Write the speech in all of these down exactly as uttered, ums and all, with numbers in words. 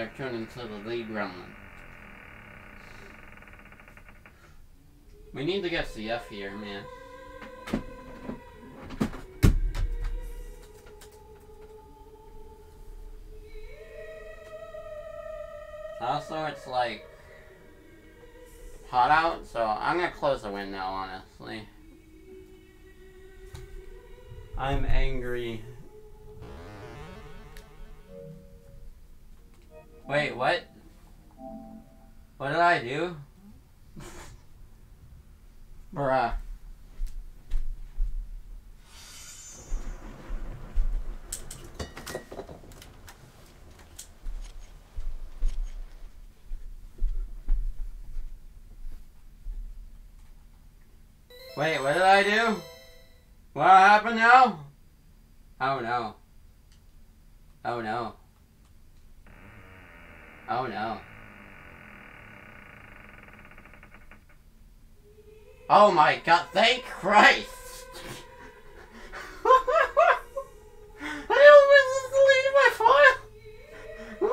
turned into the lead gremlin. We need to get C F here, man. Also, it's like hot out, so I'm gonna close the window, honestly. I'm angry. Wait, what? What did I do? Bruh. Wait, what did I do? What happened now? Oh no. Oh no. Oh no. Oh my god, thank Christ! I almost deleted my file!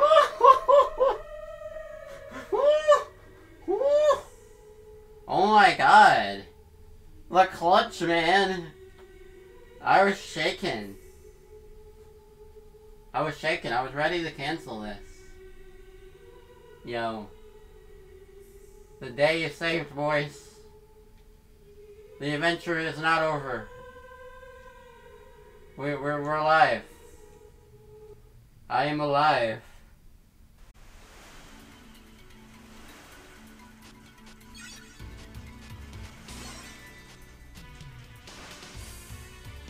Oh my god. The clutch, man. I was shaking. I was shaking. I was ready to cancel this. Yo. The day is saved, boys. The adventure is not over. We're, we're, we're alive. I am alive.